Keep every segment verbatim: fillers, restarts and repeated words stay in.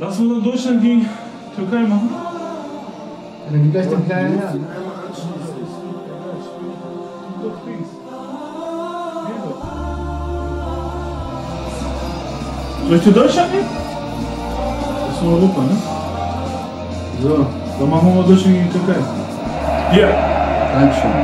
Lass uns dann Deutschland gegen Türkei machen. Dann gib gleich den kleinen her. Soll ich für Deutschland nehmen? Das ist nur Europa, ne? So, dann machen wir mal Deutschland gegen Türkei. Ja. Dankeschön.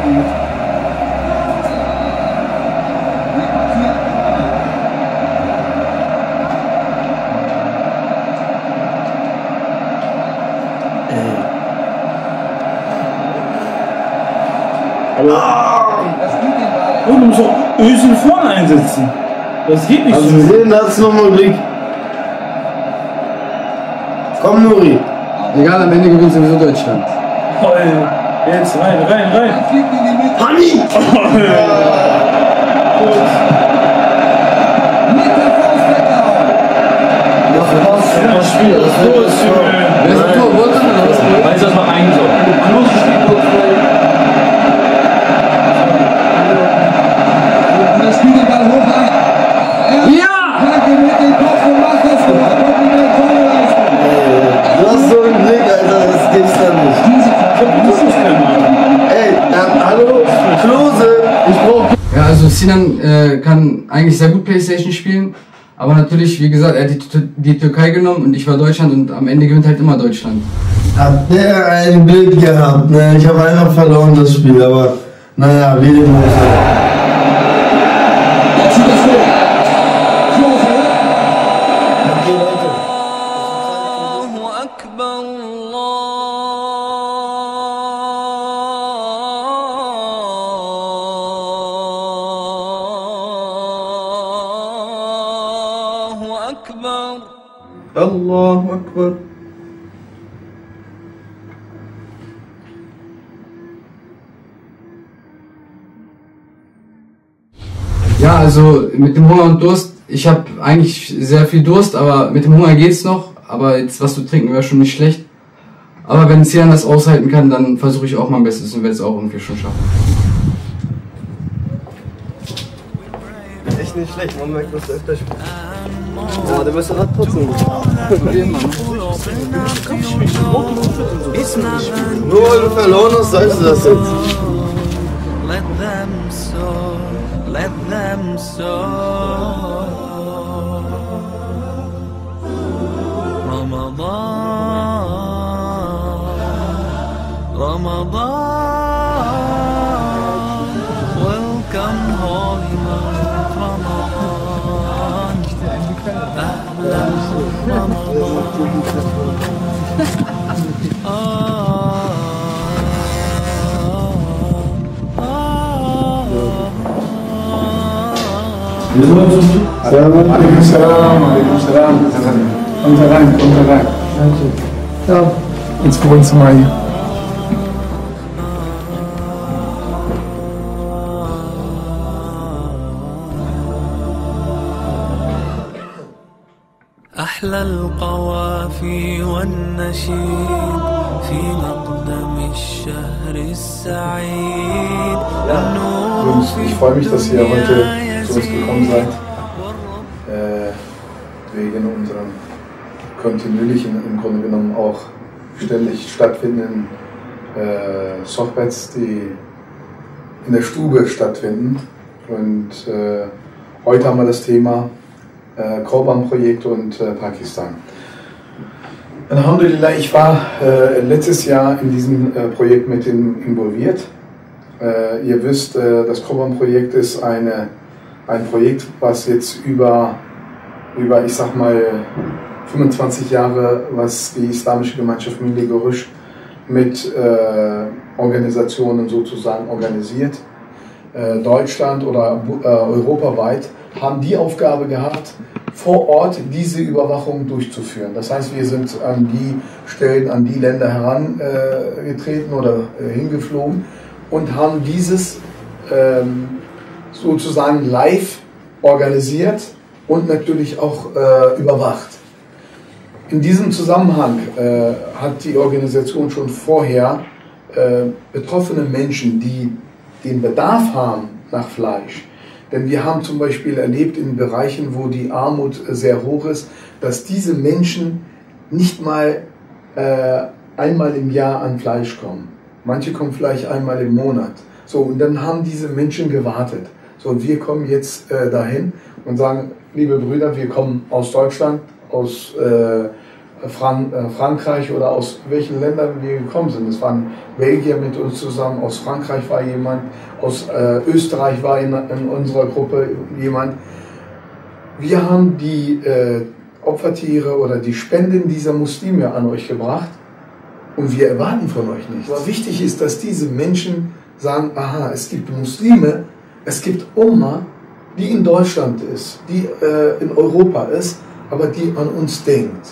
Aber oh, du musst auch Özil vorne einsetzen. Das geht nicht also so. Sie sehen, das ist nochmal Glück. Komm, Nuri. Egal, am Ende gewinnt sowieso Deutschland. Oh, ey. Jetzt rein, rein, rein. Hani! Oh, ey. Das Spiel, das ist Tor ist Junge. Wer ist das Tor? Wollte man das? Weißt du, das war ein Tor. Klose spielt dort frei. Und das spielt den Ball hoch an. Ja! Danke mit dem Kopf und macht das Tor. Kommt in der Torleistung. Du hast so einen Blick, Alter, das gibt's da nicht. Ey, äh, hallo, Klose, ich brauch. Ja, also Sinan äh, kann eigentlich sehr gut Playstation spielen. Aber natürlich, wie gesagt, er hat die, die Türkei genommen und ich war Deutschland und am Ende gewinnt halt immer Deutschland. Hat der ein Bild gehabt, ne? Ich habe einfach verloren das Spiel, aber naja, wie dem auch sei. Jetzt sieht das hoch. Klose. Okay, Leute. Allahu Akbar. Ja, also mit dem Hunger und Durst, ich habe eigentlich sehr viel Durst, aber mit dem Hunger geht's noch. Aber jetzt was zu trinken wäre schon nicht schlecht. Aber wenn Sinan das aushalten kann, dann versuche ich auch mein Bestes und werde es auch irgendwie schon schaffen. Echt nicht schlecht, man merkt, dass du öfter spielst. Aber der beste Rad trotzdem gut. Nur weil du verloren hast, sagst du das jetzt. Let them soar, let them soar. Ramadan, Ramadan, welcome holy month Ramadan. Ahlan Alaikum salam, alaikum salam. Kommt da rein, kommt da rein. Ja. Ins Wohnzimmer hier. أحلى القوافي والنشيد في مقدم الشهر السعيد. Jungs, ich freue mich, dass ihr heute zu uns gekommen seid. Äh, wegen unseren kontinuierlichen, im Grunde genommen auch ständig stattfindenden äh, Sohbets, die in der Stube stattfinden. Und äh, heute haben wir das Thema äh, Korban-Projekt und äh, Pakistan. Alhamdulillah, ich war äh, letztes Jahr in diesem äh, Projekt mit in, involviert. Äh, ihr wisst, äh, das Korban-Projekt ist eine, ein Projekt, was jetzt über, über, ich sag mal, fünfundzwanzig Jahre, was die Islamische Gemeinschaft Milli Görüş mit äh, Organisationen sozusagen organisiert. Äh, Deutschland oder äh, europaweit haben die Aufgabe gehabt, vor Ort diese Überwachung durchzuführen. Das heißt, wir sind an die Stellen, an die Länder herangetreten äh, oder äh, hingeflogen und haben dieses ähm, sozusagen live organisiert und natürlich auch äh, überwacht. In diesem Zusammenhang äh, hat die Organisation schon vorher äh, betroffene Menschen, die den Bedarf haben nach Fleisch, denn wir haben zum Beispiel erlebt in Bereichen, wo die Armut sehr hoch ist, dass diese Menschen nicht mal äh, einmal im Jahr an Fleisch kommen. Manche kommen vielleicht einmal im Monat. So, und dann haben diese Menschen gewartet. So, und wir kommen jetzt äh, dahin und sagen, liebe Brüder, wir kommen aus Deutschland, aus äh, Frank äh, Frankreich oder aus welchen Ländern wir gekommen sind. Es waren Belgier mit uns zusammen, aus Frankreich war jemand, aus äh, Österreich war in, in unserer Gruppe jemand. Wir haben die äh, Opfertiere oder die Spenden dieser Muslime an euch gebracht und wir erwarten von euch nichts. Aber wichtig ist, dass diese Menschen sagen, aha, es gibt Muslime, es gibt Umma, die in Deutschland ist, die äh, in Europa ist, aber die an uns denkt.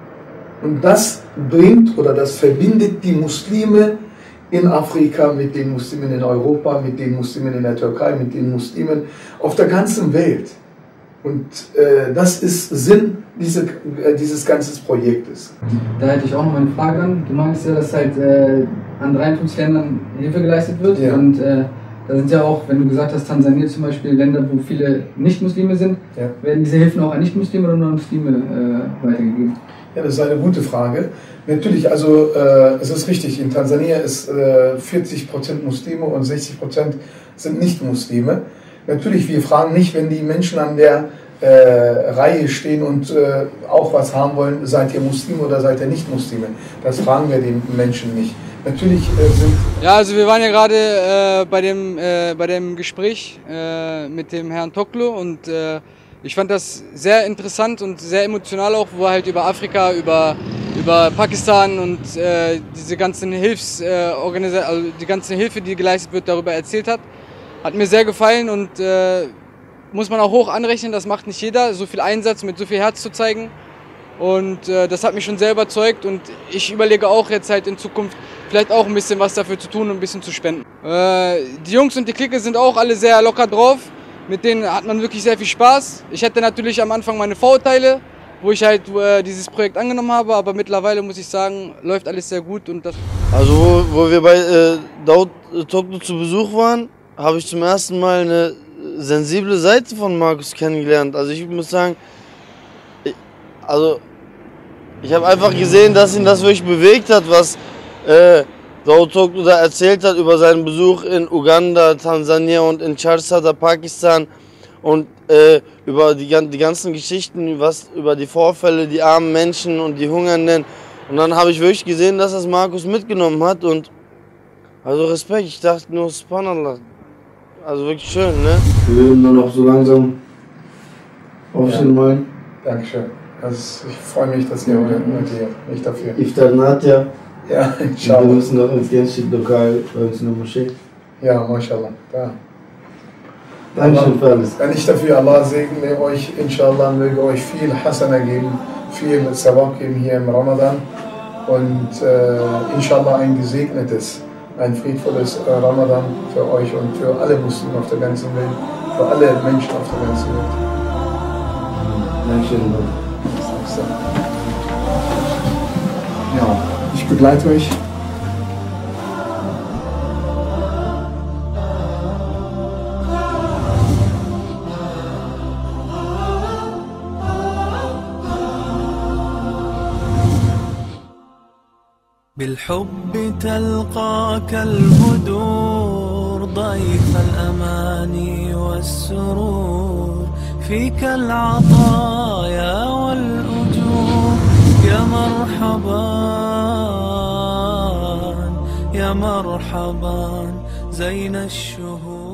Und das bringt oder das verbindet die Muslime in Afrika mit den Muslimen in Europa, mit den Muslimen in der Türkei, mit den Muslimen auf der ganzen Welt. Und äh, das ist Sinn diese, äh, dieses ganzen Projektes. Da hätte ich auch noch eine Frage an. Du meinst ja, dass halt äh, an dreiundfünfzig Ländern Hilfe geleistet wird. Ja. Und äh, da sind ja auch, wenn du gesagt hast, Tansania zum Beispiel, Länder, wo viele Nicht-Muslime sind. Ja. Werden diese Hilfen auch an Nicht-Muslime oder nur an Muslime äh, weitergegeben? Ja, das ist eine gute Frage. Natürlich, also äh, es ist richtig, in Tansania ist äh, vierzig Prozent Muslime und sechzig Prozent sind Nicht-Muslime. Natürlich, wir fragen nicht, wenn die Menschen an der äh, Reihe stehen und äh, auch was haben wollen, seid ihr Muslime oder seid ihr Nicht-Muslime. Das fragen wir den Menschen nicht. Natürlich äh, sind... Ja, also wir waren ja gerade äh, bei, dem, äh, bei dem Gespräch äh, mit dem Herrn Toklu und äh, ich fand das sehr interessant und sehr emotional auch, wo er halt über Afrika, über, über Pakistan und äh, diese ganzen Hilfs, äh, also die ganze Hilfe, die geleistet wird, darüber erzählt hat. Hat mir sehr gefallen und äh, muss man auch hoch anrechnen, das macht nicht jeder, so viel Einsatz mit so viel Herz zu zeigen. Und äh, das hat mich schon sehr überzeugt und ich überlege auch jetzt halt in Zukunft vielleicht auch ein bisschen was dafür zu tun und ein bisschen zu spenden. Äh, die Jungs und die Clique sind auch alle sehr locker drauf. Mit denen hat man wirklich sehr viel Spaß. Ich hatte natürlich am Anfang meine Vorurteile, wo ich halt äh, dieses Projekt angenommen habe, aber mittlerweile muss ich sagen, läuft alles sehr gut. Und das also wo, wo wir bei äh, Daud Toklu zu Besuch waren, habe ich zum ersten Mal eine sensible Seite von Markus kennengelernt. Also ich muss sagen, ich, also ich habe einfach gesehen, dass ihn das wirklich bewegt hat, was äh, Daud Toklu da erzählt hat über seinen Besuch in Uganda, Tansania und in Charsadda, Pakistan und äh, über die, die ganzen Geschichten, was über die Vorfälle, die armen Menschen und die Hungernden. Und dann habe ich wirklich gesehen, dass das Markus mitgenommen hat und also Respekt, ich dachte nur Subhanallah. Also wirklich schön, ne? Wir würden nur noch so langsam aufstehen wollen. Dankeschön. Also ich freue mich, dass ihr heute hier nicht dafür. Iftar Natja. Ja, inshallah. Wir müssen noch ins Genschid-Lokal bei uns in der Moschee. Ja, mashallah. Ja. Dankeschön für alles. Wenn ich dafür, Allah segne euch, inshallah, möge euch viel Hasana geben, viel Sawab geben hier im Ramadan und äh, inshallah ein gesegnetes, ein friedvolles äh, Ramadan für euch und für alle Muslime auf der ganzen Welt, für alle Menschen auf der ganzen Welt. Dankeschön. Ja, ich begleite euch. بالحب تلقاك البدور ضيف الأماني والسرور فيك العطايا والأجور يا مرحبا يا مرحبا زين الشهور